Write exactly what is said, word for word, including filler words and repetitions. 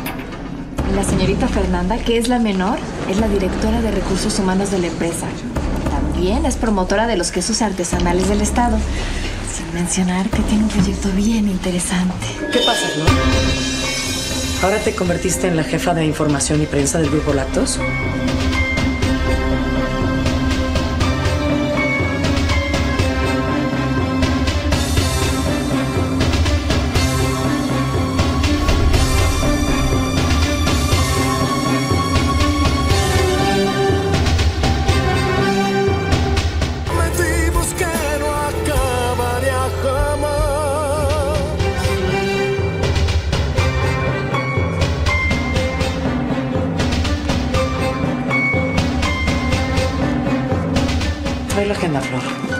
La señorita Fernanda, que es la menor, es la directora de recursos humanos de la empresa. También es promotora de los quesos artesanales del estado. Sin mencionar que tiene un proyecto bien interesante. ¿Qué pasa, Flor? ¿Ahora te convertiste en la jefa de información y prensa del Grupo Lactos? Trae la agenda, Flor.